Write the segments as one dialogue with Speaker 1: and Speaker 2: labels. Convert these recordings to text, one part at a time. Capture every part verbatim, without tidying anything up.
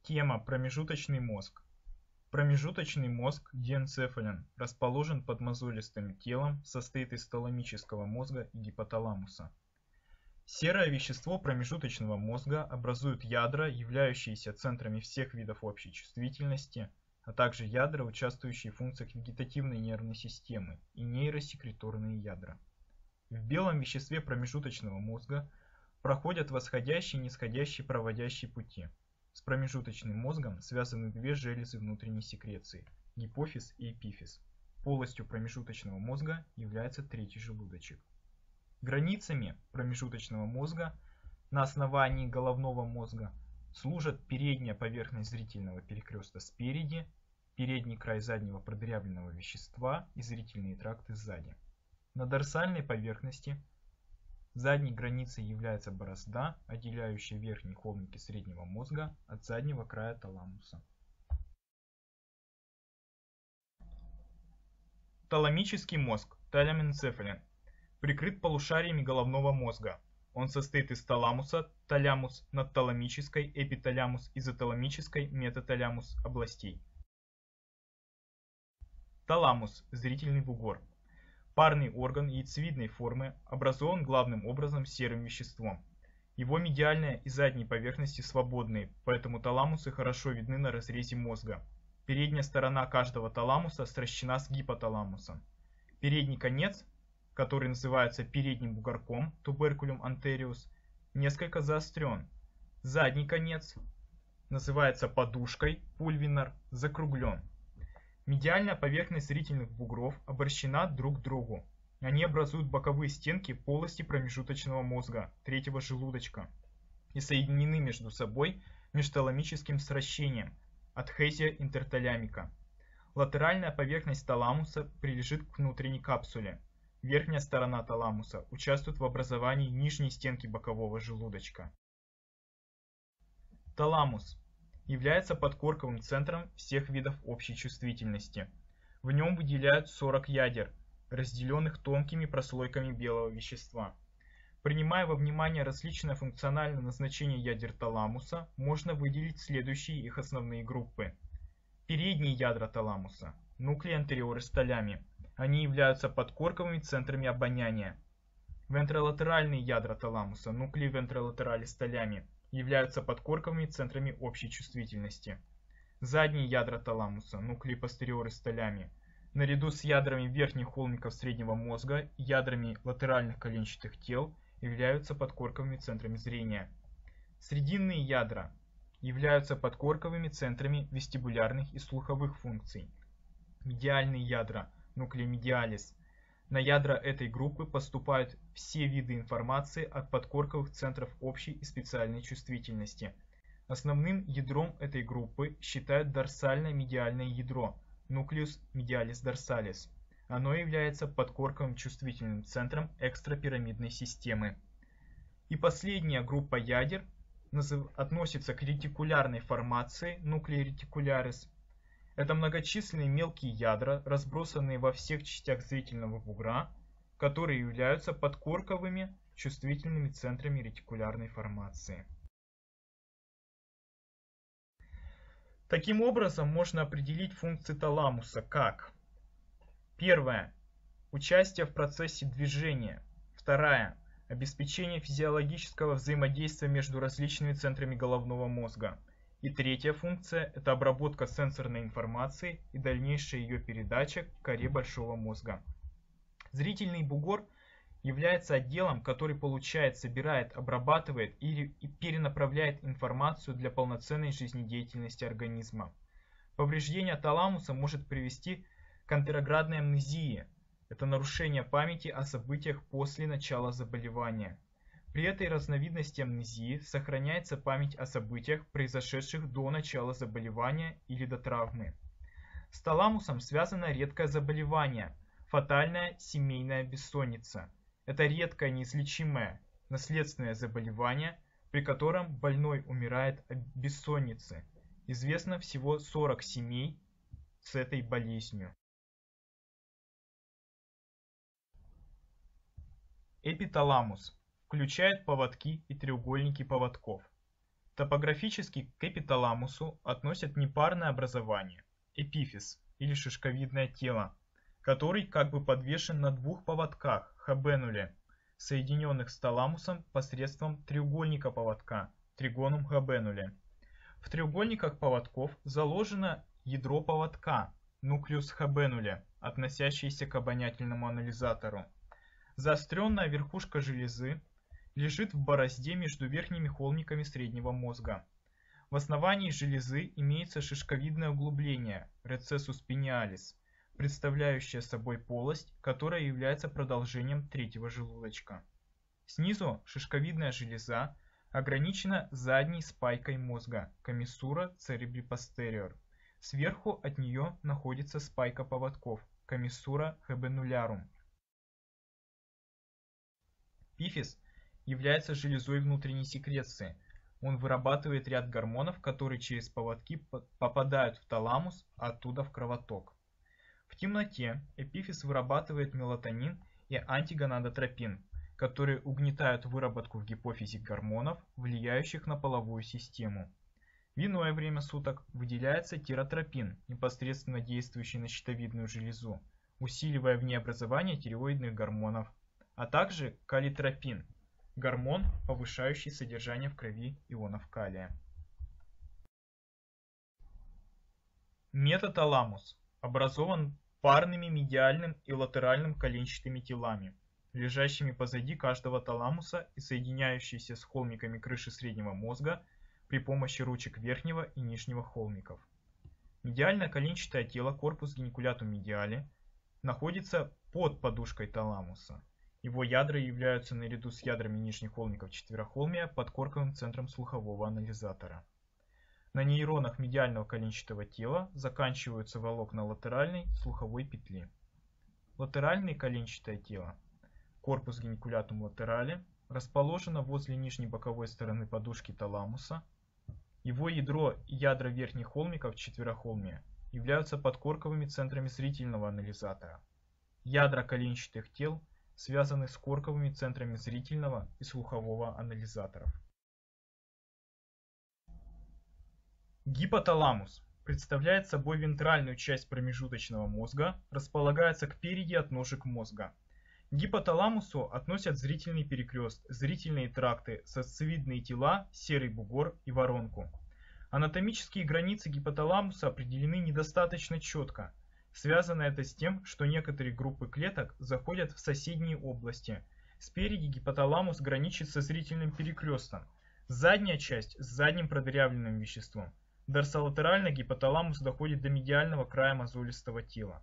Speaker 1: Тема: промежуточный мозг. Промежуточный мозг диэнцефален расположен под мозолистым телом, состоит из таламического мозга и гипоталамуса. Серое вещество промежуточного мозга образует ядра, являющиеся центрами всех видов общей чувствительности, а также ядра, участвующие в функциях вегетативной нервной системы, и нейросекреторные ядра. В белом веществе промежуточного мозга проходят восходящие и нисходящие проводящие пути. С промежуточным мозгом связаны две железы внутренней секреции – гипофиз и эпифиз. Полостью промежуточного мозга является третий желудочек. Границами промежуточного мозга на основании головного мозга служат передняя поверхность зрительного перекреста спереди, передний край заднего продырявленного вещества и зрительные тракты сзади. На дорсальной поверхности задней границей является борозда, отделяющая верхние холмики среднего мозга от заднего края таламуса. Таламический мозг, таламенцефален, прикрыт полушариями головного мозга. Он состоит из таламуса, талямус, надталамической, эпиталямус, изоталамической, метаталямус областей. Таламус, зрительный бугор. Парный орган яйцевидной формы, образован главным образом серым веществом. Его медиальная и задние поверхности свободные, поэтому таламусы хорошо видны на разрезе мозга. Передняя сторона каждого таламуса сращена с гипоталамусом. Передний конец, который называется передним бугорком, туберкулем антериус, несколько заострен. Задний конец называется подушкой, пульвинар, закруглен. Медиальная поверхность зрительных бугров обращена друг к другу. Они образуют боковые стенки полости промежуточного мозга, третьего желудочка, и соединены между собой межталамическим сращением, адхезия интерталямика. Латеральная поверхность таламуса прилежит к внутренней капсуле. Верхняя сторона таламуса участвует в образовании нижней стенки бокового желудочка. Таламус является подкорковым центром всех видов общей чувствительности. В нем выделяют сорок ядер, разделенных тонкими прослойками белого вещества. Принимая во внимание различное функциональное назначение ядер таламуса, можно выделить следующие их основные группы. Передние ядра таламуса, нуклеи антериорис талями. Они являются подкорковыми центрами обоняния. Вентролатеральные ядра таламуса, нуклеи вентролатералис талями, являются подкорковыми центрами общей чувствительности. Задние ядра таламуса, нуклеи постериорис талями, наряду с ядрами верхних холмиков среднего мозга и ядрами латеральных коленчатых тел, являются подкорковыми центрами зрения. Срединные ядра являются подкорковыми центрами вестибулярных и слуховых функций. Медиальные ядра, нуклеи медиалис. На ядра этой группы поступают все виды информации от подкорковых центров общей и специальной чувствительности. Основным ядром этой группы считают дорсальное медиальное ядро, nucleus medialis dorsalis. Оно является подкорковым чувствительным центром экстрапирамидной системы. И последняя группа ядер относится к ретикулярной формации, nuclei reticularis. Это многочисленные мелкие ядра, разбросанные во всех частях зрительного бугра, которые являются подкорковыми чувствительными центрами ретикулярной формации. Таким образом, можно определить функции таламуса как: первое – участие в процессе движения, вторая – обеспечение физиологического взаимодействия между различными центрами головного мозга, и третья функция – это обработка сенсорной информации и дальнейшая ее передача к коре большого мозга. Зрительный бугор является отделом, который получает, собирает, обрабатывает и перенаправляет информацию для полноценной жизнедеятельности организма. Повреждение таламуса может привести к антероградной амнезии. Это нарушение памяти о событиях после начала заболевания. При этой разновидности амнезии сохраняется память о событиях, произошедших до начала заболевания или до травмы. С таламусом связано редкое заболевание – фатальная семейная бессонница. Это редкое неизлечимое наследственное заболевание, при котором больной умирает от бессонницы. Известно всего сорок семей с этой болезнью. Эпиталамус включает поводки и треугольники поводков. Топографически к эпиталамусу относят непарное образование – эпифиз или шишковидное тело, который как бы подвешен на двух поводках – хабенуле, соединенных с таламусом посредством треугольника поводка – тригонум хабенуле. В треугольниках поводков заложено ядро поводка – нуклеус хабенуле, относящийся к обонятельному анализатору. Заостренная верхушка железы лежит в борозде между верхними холмиками среднего мозга. В основании железы имеется шишковидное углубление recessus pinealis, представляющее собой полость, которая является продолжением третьего желудочка. Снизу шишковидная железа ограничена задней спайкой мозга commissura cerebri posterior. Сверху от нее находится спайка поводков commissura habenularum. Эпифиз является железой внутренней секреции. Он вырабатывает ряд гормонов, которые через поводки попадают в таламус, а оттуда в кровоток. В темноте эпифиз вырабатывает мелатонин и антигонадотропин, которые угнетают выработку в гипофизе гормонов, влияющих на половую систему. В иное время суток выделяется тиротропин, непосредственно действующий на щитовидную железу, усиливая в ней образование тиреоидных гормонов, а также калитропин, гормон, повышающий содержание в крови ионов калия. Метаталамус образован парными медиальным и латеральным коленчатыми телами, лежащими позади каждого таламуса и соединяющиеся с холмиками крыши среднего мозга при помощи ручек верхнего и нижнего холмиков. Медиальное коленчатое тело корпус геникулятум медиали находится под подушкой таламуса. Его ядра являются наряду с ядрами нижних холмиков четверохолмия подкорковым центром слухового анализатора. На нейронах медиального коленчатого тела заканчиваются волокна латеральной слуховой петли. Латеральное коленчатое тело, корпус геникулятум латерали, расположено возле нижней боковой стороны подушки таламуса. Его ядро и ядра верхних холмиков четверохолмия являются подкорковыми центрами зрительного анализатора. Ядра коленчатых тел связаны с корковыми центрами зрительного и слухового анализаторов. Гипоталамус представляет собой вентральную часть промежуточного мозга, располагается кпереди от ножек мозга. К гипоталамусу относят зрительный перекрест, зрительные тракты, сосцевидные тела, серый бугор и воронку. Анатомические границы гипоталамуса определены недостаточно четко. Связано это с тем, что некоторые группы клеток заходят в соседние области. Спереди гипоталамус граничит со зрительным перекрестом. Задняя часть с задним продырявленным веществом. Дорсолатерально гипоталамус доходит до медиального края мозолистого тела.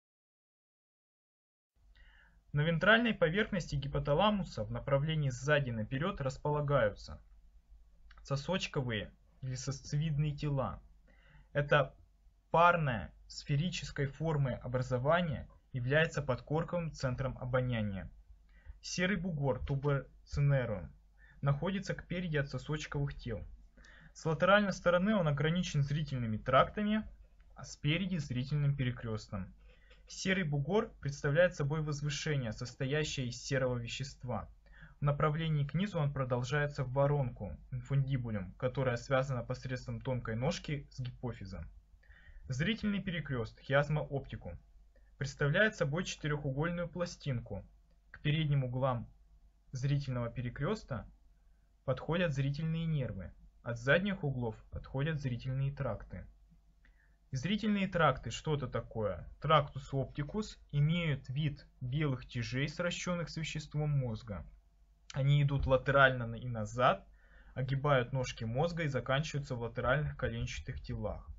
Speaker 1: На вентральной поверхности гипоталамуса в направлении сзади наперед располагаются сосочковые или сосцевидные тела. Это парное сферической формы образование является подкорковым центром обоняния. Серый бугор tuber cinerum находится кпереди от сосочковых тел. С латеральной стороны он ограничен зрительными трактами, а спереди зрительным перекрестом. Серый бугор представляет собой возвышение, состоящее из серого вещества. В направлении к низу он продолжается в воронку, инфундибулюм, которая связана посредством тонкой ножки с гипофизом. Зрительный перекрест, хиазма оптикум, представляет собой четырехугольную пластинку. К передним углам зрительного перекреста подходят зрительные нервы, от задних углов отходят зрительные тракты. Зрительные тракты что-то такое? Трактус оптикус имеют вид белых тяжей, сращенных с веществом мозга. Они идут латерально и назад, огибают ножки мозга и заканчиваются в латеральных коленчатых телах.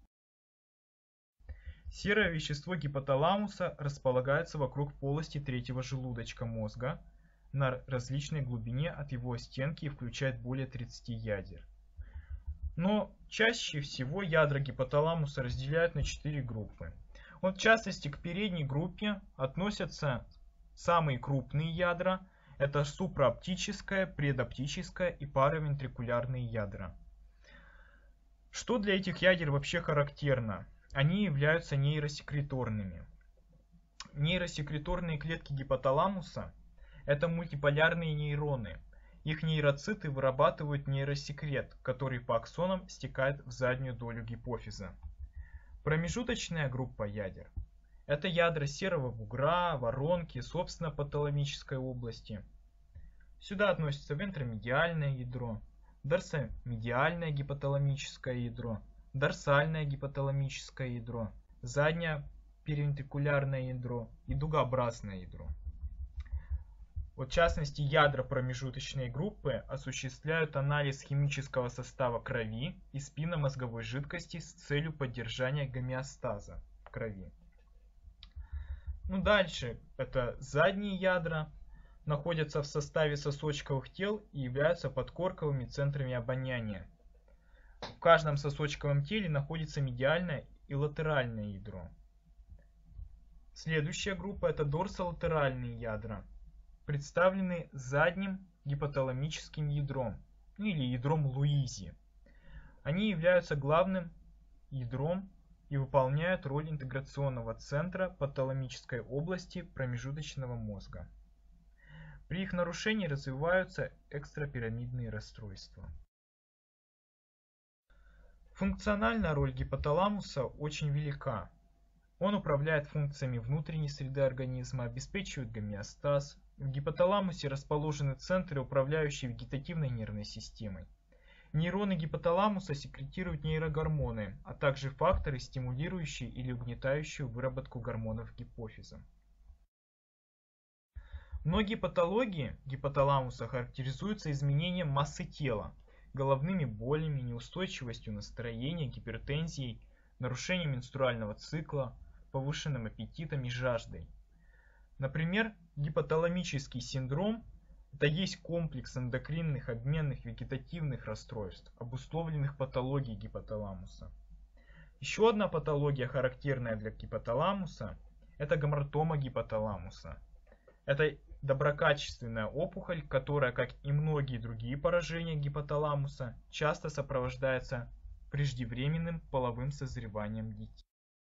Speaker 1: Серое вещество гипоталамуса располагается вокруг полости третьего желудочка мозга на различной глубине от его стенки и включает более тридцати ядер. Но чаще всего ядра гипоталамуса разделяют на четыре группы. Вот в частности к передней группе относятся самые крупные ядра. Это супрааптическое, предоптическое и паравентрикулярные ядра. Что для этих ядер вообще характерно? Они являются нейросекреторными. Нейросекреторные клетки гипоталамуса – это мультиполярные нейроны. Их нейроциты вырабатывают нейросекрет, который по аксонам стекает в заднюю долю гипофиза. Промежуточная группа ядер – это ядра серого бугра, воронки, собственно, паталамической области. Сюда относятся вентромедиальное ядро, дорсомедиальное гипоталамическое ядро, дорсальное гипоталамическое ядро, заднее перивентрикулярное ядро и дугообразное ядро. Вот, в частности, ядра промежуточной группы осуществляют анализ химического состава крови и спинномозговой жидкости с целью поддержания гомеостаза в крови. Ну, дальше это задние ядра, находятся в составе сосочковых тел и являются подкорковыми центрами обоняния. В каждом сосочковом теле находится медиальное и латеральное ядро. Следующая группа это дорсолатеральные ядра, представлены задним гипоталамическим ядром или ядром Луизи. Они являются главным ядром и выполняют роль интеграционного центра паталамической области промежуточного мозга. При их нарушении развиваются экстрапирамидные расстройства. Функциональная роль гипоталамуса очень велика. Он управляет функциями внутренней среды организма, обеспечивает гомеостаз. В гипоталамусе расположены центры, управляющие вегетативной нервной системой. Нейроны гипоталамуса секретируют нейрогормоны, а также факторы, стимулирующие или угнетающие выработку гормонов гипофиза. Многие патологии гипоталамуса характеризуются изменением массы тела, головными болями, неустойчивостью настроения, гипертензией, нарушением менструального цикла, повышенным аппетитом и жаждой. Например, гипоталамический синдром – это есть комплекс эндокринных, обменных, вегетативных расстройств, обусловленных патологией гипоталамуса. Еще одна патология, характерная для гипоталамуса, это гамартома гипоталамуса. Это доброкачественная опухоль, которая, как и многие другие поражения гипоталамуса, часто сопровождается преждевременным половым созреванием детей.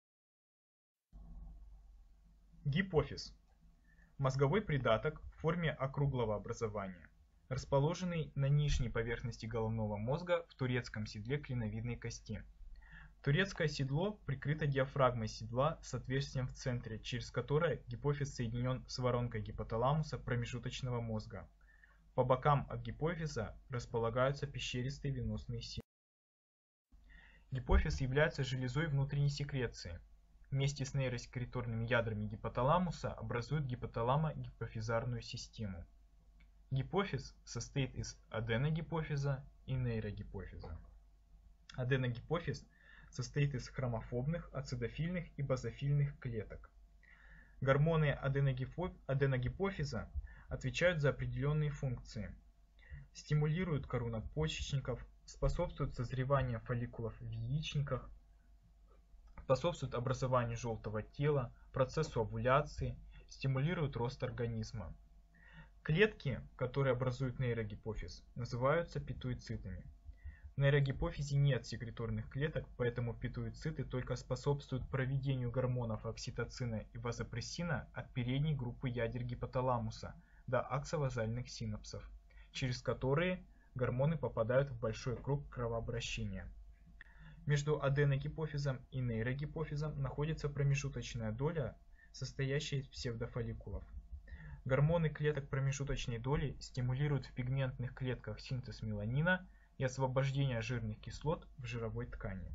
Speaker 1: Гипофиз. Мозговой придаток в форме округлого образования, расположенный на нижней поверхности головного мозга в турецком седле клиновидной кости. Турецкое седло прикрыто диафрагмой седла с отверстием в центре, через которое гипофиз соединен с воронкой гипоталамуса промежуточного мозга. По бокам от гипофиза располагаются пещеристые венозные синапсы. Гипофиз является железой внутренней секреции. Вместе с нейросекреторными ядрами гипоталамуса образует гипоталамо-гипофизарную систему. Гипофиз состоит из аденогипофиза и нейрогипофиза. Аденогипофиз состоит из хромофобных, ацидофильных и базофильных клеток. Гормоны аденогипофиза отвечают за определенные функции. Стимулируют кору надпочечников, способствуют созреванию фолликулов в яичниках, способствуют образованию желтого тела, процессу овуляции, стимулируют рост организма. Клетки, которые образуют нейрогипофиз, называются питуицитами. В нейрогипофизе нет секреторных клеток, поэтому питуициты только способствуют проведению гормонов окситоцина и вазопрессина от передней группы ядер гипоталамуса до аксовазальных синапсов, через которые гормоны попадают в большой круг кровообращения. Между аденогипофизом и нейрогипофизом находится промежуточная доля, состоящая из псевдофолликулов. Гормоны клеток промежуточной доли стимулируют в пигментных клетках синтез меланина и освобождение жирных кислот в жировой ткани.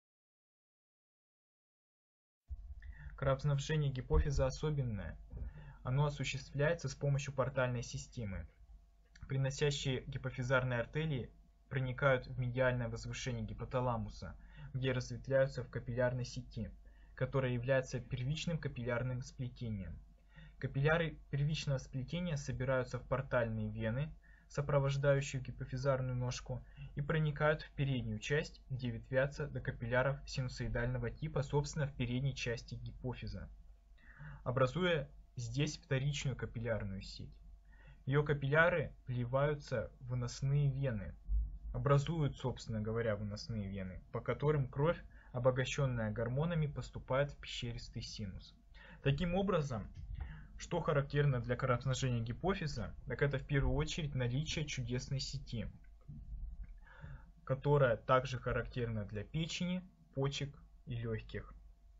Speaker 1: Кровоснабжение гипофиза особенное. Оно осуществляется с помощью портальной системы. Приносящие гипофизарные артерии проникают в медиальное возвышение гипоталамуса, где разветвляются в капиллярной сети, которая является первичным капиллярным сплетением. Капилляры первичного сплетения собираются в портальные вены, сопровождающие гипофизарную ножку, и проникают в переднюю часть, где ветвятся до капилляров синусоидального типа, собственно, в передней части гипофиза, образуя здесь вторичную капиллярную сеть. Ее капилляры вливаются в выносные вены, образуют, собственно говоря, выносные вены, по которым кровь, обогащенная гормонами, поступает в пещеристый синус. Таким образом, Что характерно для кровоснабжения гипофиза, так это в первую очередь наличие чудесной сети, которая также характерна для печени, почек и легких.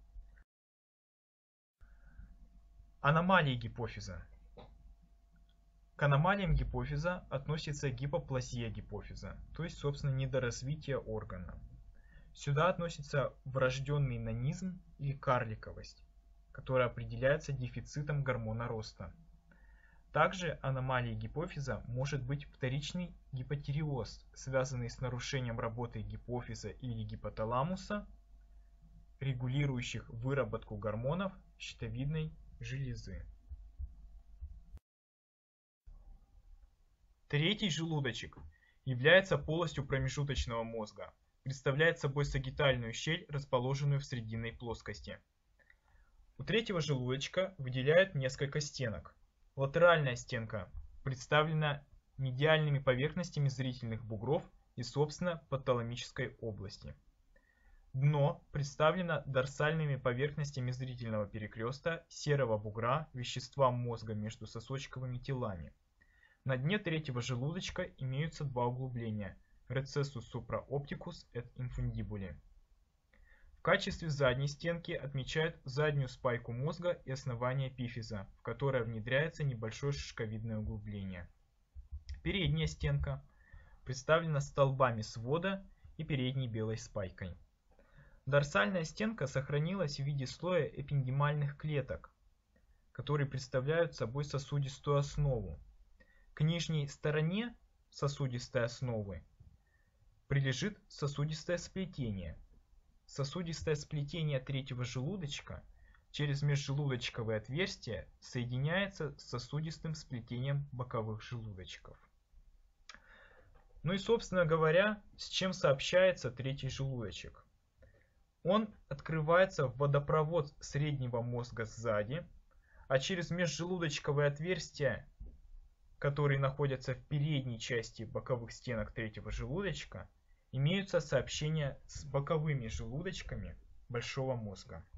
Speaker 1: Аномалии гипофиза. К аномалиям гипофиза относится гипоплазия гипофиза, то есть, собственно, недоразвитие органа. Сюда относится врожденный нанизм или карликовость, которая определяется дефицитом гормона роста. Также аномалией гипофиза может быть вторичный гипотиреоз, связанный с нарушением работы гипофиза или гипоталамуса, регулирующих выработку гормонов щитовидной железы. Третий желудочек является полостью промежуточного мозга, представляет собой сагитальную щель, расположенную в срединной плоскости. У третьего желудочка выделяют несколько стенок. Латеральная стенка представлена медиальными поверхностями зрительных бугров и, собственно, подталамической области. Дно представлено дорсальными поверхностями зрительного перекреста, серого бугра, вещества мозга между сосочковыми телами. На дне третьего желудочка имеются два углубления – recessus supraopticus et infundibuli. В качестве задней стенки отмечают заднюю спайку мозга и основание эпифиза, в которое внедряется небольшое шишковидное углубление. Передняя стенка представлена столбами свода и передней белой спайкой. Дорсальная стенка сохранилась в виде слоя эпендимальных клеток, которые представляют собой сосудистую основу. К нижней стороне сосудистой основы прилежит сосудистое сплетение. Сосудистое сплетение третьего желудочка через межжелудочковые отверстия соединяется с сосудистым сплетением боковых желудочков. Ну и, собственно говоря, с чем сообщается третий желудочек? Он открывается в водопровод среднего мозга сзади, а через межжелудочковые отверстия, которые находятся в передней части боковых стенок третьего желудочка, имеются сообщения с боковыми желудочками большого мозга.